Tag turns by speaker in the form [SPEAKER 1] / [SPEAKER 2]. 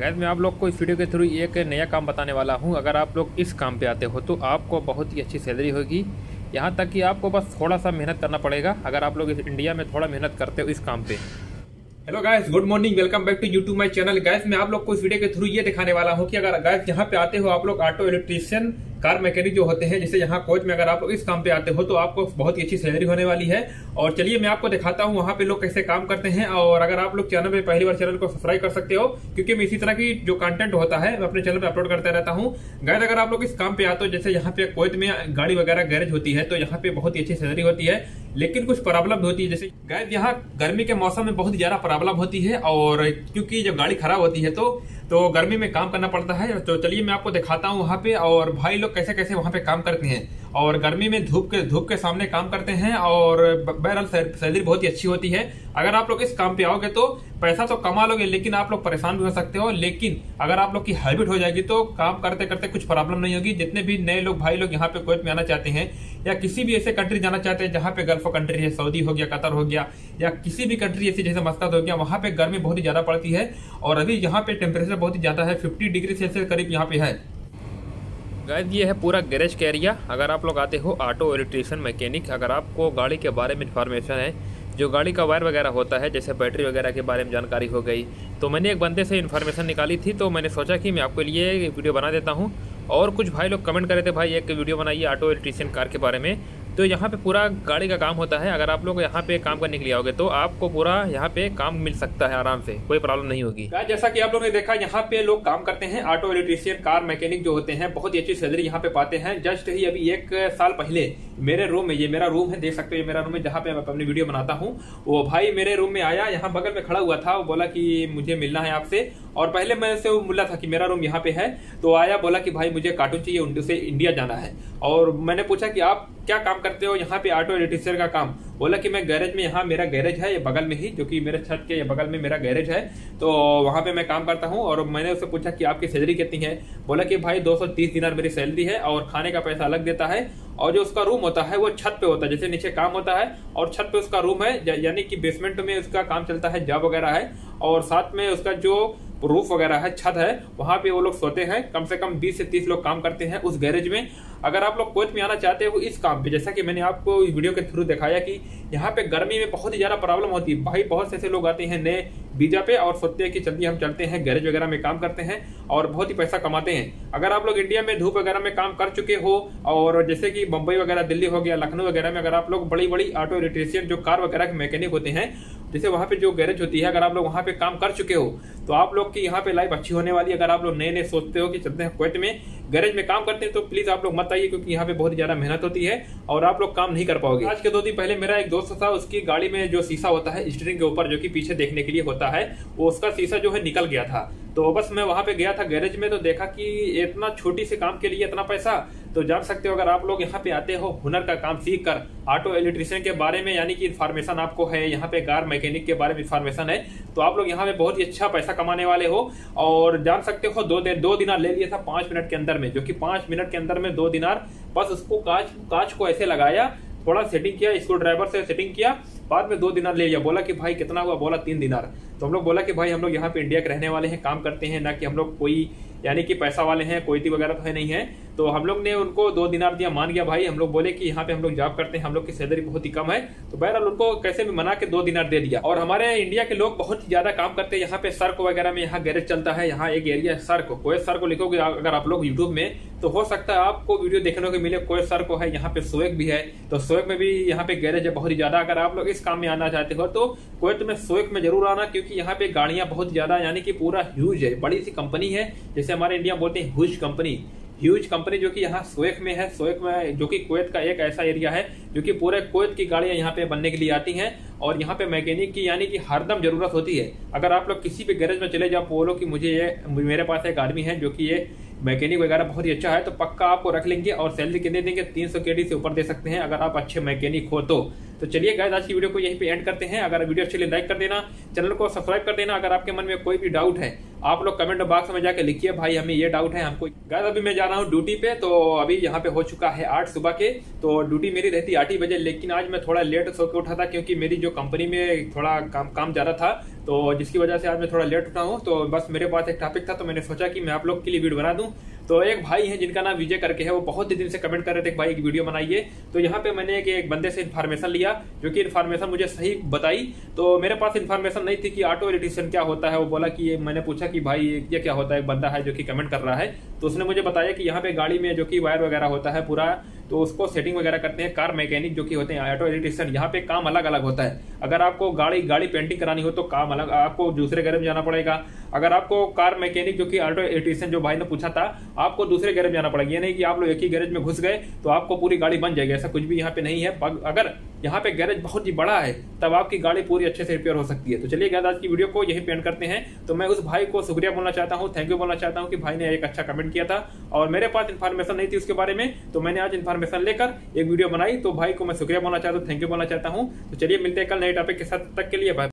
[SPEAKER 1] Gas मैं आप लोग को इस वीडियो के थ्रू एक नया काम बताने वाला हूं। अगर आप लोग इस काम पे आते हो तो आपको बहुत ही अच्छी सैलरी होगी। यहां तक कि आपको बस थोड़ा सा मेहनत करना पड़ेगा अगर आप लोग इस इंडिया में थोड़ा मेहनत करते हो इस काम पे। Hello guys, good morning, welcome back to YouTube my channel. Guys मैं आप लोग को इस वीडियो के थ्रू ये दिखाने वाला हूं कि अगर गाइस यहाँ पे आते हो आप लोग ऑटो इलेक्ट्रीशियन कार मैकेनिक जो होते हैं, जैसे यहाँ कोच में अगर आप लोग इस काम पे आते हो तो आपको बहुत ही अच्छी सैलरी होने वाली है। और चलिए मैं आपको दिखाता हूँ वहाँ पे लोग कैसे काम करते हैं। और अगर आप लोग चैनल पे पहली बार चैनल को सब्सक्राइब कर सकते हो, क्योंकि मैं इसी तरह की जो कंटेंट होता है मैं अपने चैनल पे अपलोड करता रहता हूँ। गाइस अगर आप लोग इस काम पे आते हो, जैसे यहाँ पे कोच में गाड़ी वगैरह गैरेज होती है, तो यहाँ पे बहुत ही अच्छी सैलरी होती है, लेकिन कुछ प्रॉब्लम भी होती है। जैसे गाइस यहाँ गर्मी के मौसम में बहुत ज्यादा प्रॉब्लम होती है, और क्योंकि जब गाड़ी खराब होती है तो गर्मी में काम करना पड़ता है। तो चलिए मैं आपको दिखाता हूँ वहाँ पे, और भाई लोग कैसे कैसे वहाँ पे काम करते हैं, और गर्मी में धूप के सामने काम करते हैं, और बहरहाल सैलरी बहुत ही अच्छी होती है। अगर आप लोग इस काम पे आओगे तो पैसा तो कमा लोगे, लेकिन आप लोग परेशान भी हो सकते हो। लेकिन अगर आप लोग की हैबिट हो जाएगी तो काम करते करते कुछ प्रॉब्लम नहीं होगी। जितने भी नए लोग भाई लोग यहाँ पे कुवैत में आना चाहते हैं, या किसी भी ऐसे कंट्री जाना चाहते हैं जहाँ पे गल्फ कंट्री है, सऊदी हो गया, कतर हो गया, या किसी भी कंट्री ऐसी जैसे मस्कत हो गया, वहाँ पे गर्मी बहुत ही ज्यादा पड़ती है। और अभी यहाँ पे टेम्परेचर बहुत ही ज्यादा है, 50 डिग्री सेल्सियस करीब यहाँ पे है। गाइस ये है पूरा गैरेज का एरिया। अगर आप लोग आते हो ऑटो इलेक्ट्रीशियन मैकेनिक, अगर आपको गाड़ी के बारे में इंफॉर्मेशन है, जो गाड़ी का वायर वगैरह होता है, जैसे बैटरी वगैरह के बारे में जानकारी हो गई, तो मैंने एक बंदे से इन्फॉर्मेशन निकाली थी, तो मैंने सोचा कि मैं आपके लिए वीडियो बना देता हूँ। और कुछ भाई लोग कमेंट कर रहे थे, भाई एक वीडियो बनाइए ऑटो इलेक्ट्रीशियन कार के बारे में। तो यहाँ पे पूरा गाड़ी का काम होता है। अगर आप लोग यहाँ पे काम करने के लिए आओगे तो आपको पूरा यहाँ पे काम मिल सकता है आराम से, कोई प्रॉब्लम नहीं होगी। जैसा कि आप लोगों ने देखा, यहाँ पे लोग काम करते हैं ऑटो इलेक्ट्रीशियन कार मैकेनिक जो होते हैं, बहुत ही अच्छी सैलरी यहाँ पे पाते हैं। जस्ट ही अभी 1 साल पहले मेरे रूम में, ये मेरा रूम है, देख सकते हो ये मेरा रूम है जहाँ पे मैं अपनी वीडियो बनाता हूँ, वो भाई मेरे रूम में आया, यहाँ बगल में खड़ा हुआ था, वो बोला कि मुझे मिलना है आपसे। और पहले मैं उससे मिला था कि मेरा रूम यहाँ पे है, तो आया, बोला कि भाई मुझे कार्टून चाहिए, उनसे इंडिया जाना है। और मैंने पूछा कि आप क्या काम करते हो यहाँ पे ऑटो इलेक्ट्रीशियन का काम? बोला कि मैं गैरेज में, यहाँ मेरा गैरेज है ये बगल में ही, जो कि मेरे छत के बगल में मेरा गैरेज है, तो वहां पे मैं काम करता हूँ। और मैंने उससे पूछा कि आपकी सैलरी कितनी है? बोला कि भाई 230 दिनार मेरी सैलरी है, और खाने का पैसा अलग देता है। और जो उसका रूम होता है वो छत पे होता है, जैसे नीचे काम होता है और छत पे उसका रूम है, यानी कि बेसमेंट में उसका काम चलता है, जॉब वगैरह है। और साथ में उसका जो रूफ वगैरह है, छत है, वहां पे वो लोग सोते हैं। कम से कम 20 से 30 लोग काम करते हैं उस गैरेज में। अगर आप लोग कुवैत में आना चाहते हो इस काम पे, जैसा कि मैंने आपको वीडियो के थ्रू दिखाया कि यहाँ पे गर्मी में बहुत ही ज्यादा प्रॉब्लम होती है, भाई बहुत से ऐसे लोग आते हैं नए वीजा पे और सोचते हैं कि चलिए हम चलते हैं गैरेज वगैरह में काम करते हैं, और बहुत ही पैसा कमाते हैं। अगर आप लोग इंडिया में धूप वगैरह में काम कर चुके हो, और जैसे कि मुंबई वगैरह, दिल्ली हो गया, लखनऊ वगैरह में अगर आप लोग बड़ी बड़ी ऑटो इलेक्ट्रीशियन जो कार वगैरह के मैकेनिक होते हैं, जैसे वहां पे जो गैरेज होती है, अगर आप लोग वहां पे काम कर चुके हो तो आप लोग की यहाँ पे लाइफ अच्छी होने वाली है। अगर आप लोग नए नए सोचते हो कि चलते हैं कुवैत में गैरेज में काम करते हैं, तो प्लीज आप लोग मत आइए, क्योंकि यहाँ पे बहुत ज्यादा मेहनत होती है और आप लोग काम नहीं कर पाओगे। आज के 2 दिन पहले मेरा एक दोस्त था, उसकी गाड़ी में जो शीशा होता है स्टीयरिंग के ऊपर, जो कि पीछे देखने के लिए होता है, वो उसका शीशा जो है निकल गया था। तो बस मैं वहां पे गया था गैरेज में, तो देखा कि इतना छोटी से काम के लिए इतना पैसा। तो जान सकते हो अगर आप लोग यहाँ पे आते हो हुनर का काम सीख कर, ऑटो इलेक्ट्रीशियन के बारे में यानी कि इन्फॉर्मेशन आपको है, यहाँ पे कार मैकेनिक के बारे में इन्फॉर्मेशन है, तो आप लोग यहाँ पे बहुत ही अच्छा पैसा कमाने वाले हो। और जान सकते हो 2 दिनार ले लिया था 5 मिनट के अंदर में, जो कि 5 मिनट के अंदर में 2 दिनार। बस उसको कांच को ऐसे लगाया, थोड़ा सेटिंग किया, स्क्रू ड्राइवर से सेटिंग किया, बाद में 2 दिनार ले लिया। बोला कि भाई कितना हुआ? बोला 3 दिनार। तो हम लोग बोला कि भाई हम लोग यहाँ पे इंडिया के रहने वाले हैं, काम करते हैं, ना कि हम लोग कोई यानी कि पैसा वाले हैं, कोई वगैरह तो है नहीं है। तो हम लोग ने उनको 2 दिनार दिया, मान गया भाई। हम लोग बोले कि यहाँ पे हम लोग जॉब करते हैं, हम लोग की सैलरी बहुत ही कम है, तो बहरहाल उनको कैसे भी मना के 2 दिनार दे दिया। और हमारे इंडिया के लोग बहुत ही ज्यादा काम करते हैं यहाँ पे, सर्क वगैरह में, यहाँ गैरेज चलता है, यहाँ एक एरिया है सर्क। कोई सर्क लिखोगे अगर आप लोग यूट्यूब में, तो हो सकता है आपको वीडियो देखने को मिले, कोई सर्क है, यहाँ पे सोएक भी है, तो सोएक में भी यहाँ पे गैरेज है बहुत ही ज्यादा। अगर आप लोग इस काम में आना चाहते हो तो कुवैत में सोएक में जरूर आना, क्योंकि यहाँ पे गाड़ियां बहुत ज्यादा यानी कि पूरा ह्यूज है, बड़ी सी कंपनी है, जैसे हमारे इंडिया बोलते हैं ह्यूज कंपनी, जो कि यहाँ सोएक में है। सोएक में जो कि कुवैत का एक ऐसा एरिया है जो कि पूरे कुवैत की गाड़ियां यहाँ पे बनने के लिए आती हैं, और यहाँ पे मैकेनिक की यानी कि हरदम जरूरत होती है। अगर आप लोग किसी भी गैरेज में चले जाओ, बोलो कि मेरे पास एक आदमी है जो कि ये मैकेनिक वगैरह बहुत ही अच्छा है, तो पक्का आपको रख लेंगे, और सैलरी कितने देंगे? 300 KD से ऊपर दे सकते हैं अगर आप अच्छे मैकेनिक हो तो चलिए गाइस आज की वीडियो को यहीं पे एंड करते हैं। अगर वीडियो अच्छी लगे लाइक कर देना, चैनल को सब्सक्राइब कर देना। अगर आपके मन में कोई भी डाउट है आप लोग कमेंट बॉक्स में जाके लिखिए भाई हमें ये डाउट है हमको। गाइस अभी मैं जा रहा हूँ ड्यूटी पे, तो अभी यहाँ पे हो चुका है 8 सुबह के। तो ड्यूटी मेरी रहती 8 ही बजे, लेकिन आज मैं थोड़ा लेट सो के उठा था क्योंकि मेरी जो कंपनी में थोड़ा काम ज्यादा था, तो जिसकी वजह से आज मैं थोड़ा लेट उठा हूँ। तो बस मेरे पास एक टॉपिक था, तो मैंने सोचा कि मैं आप लोग के लिए वीडियो बना दूं। तो एक भाई है जिनका नाम विजय करके है, वो बहुत ही दिन से कमेंट कर रहे थे कि भाई एक वीडियो बनाइए। तो यहाँ पे मैंने एक बंदे से इन्फॉर्मेशन लिया, जो कि इन्फॉर्मेशन मुझे सही बताई। तो मेरे पास इन्फॉर्मेशन नहीं थी कि ऑटो इलेक्ट्रीशियन क्या होता है। वो बोला कि ये, मैंने पूछा कि भाई ये क्या होता है, एक बंदा है जो कि कमेंट कर रहा है, तो उसने मुझे बताया कि यहाँ पे गाड़ी में जो कि वायर वगैरह होता है पूरा, तो उसको सेटिंग वगैरह करते हैं कार मैकेनिक जो कि होते हैं ऑटो इलेक्ट्रीशियन। यहाँ पे काम अलग अलग होता है। अगर आपको गाड़ी पेंटिंग करानी हो तो काम अलग, आपको दूसरे गैरेज में जाना पड़ेगा। अगर आपको कार मैकेनिक जो कि ऑटो इलेक्ट्रीशियन जो भाई ने पूछा था, आपको दूसरे गैरेज में जाना पड़ेगा। ये नहीं कि आप लोग एक ही गैरेज में घुस गए तो आपको पूरी गाड़ी बन जाएगी, ऐसा कुछ भी यहाँ पे नहीं है। अगर यहाँ पे गैरेज बहुत ही बड़ा है तब आपकी गाड़ी पूरी अच्छे से रिपेयर हो सकती है। तो चलिए गाइस आज की वीडियो को यही पेंट करते हैं। तो मैं उस भाई को शुक्रिया बोलना चाहता हूँ, थैंक यू बोलना चाहता हूँ कि भाई ने एक अच्छा कमेंट किया था और मेरे पास इन्फॉर्मेशन नहीं थी उसके बारे में, तो मैंने आज इन्फॉर्मेशन लेकर एक वीडियो बनाई। तो भाई को मैं शुक्रिया बोलना चाहता हूँ, थैंक यू बोलना चाहता हूँ। तो चलिए मिलते हैं कल नए टॉपिक के साथ, तक के लिए बाय।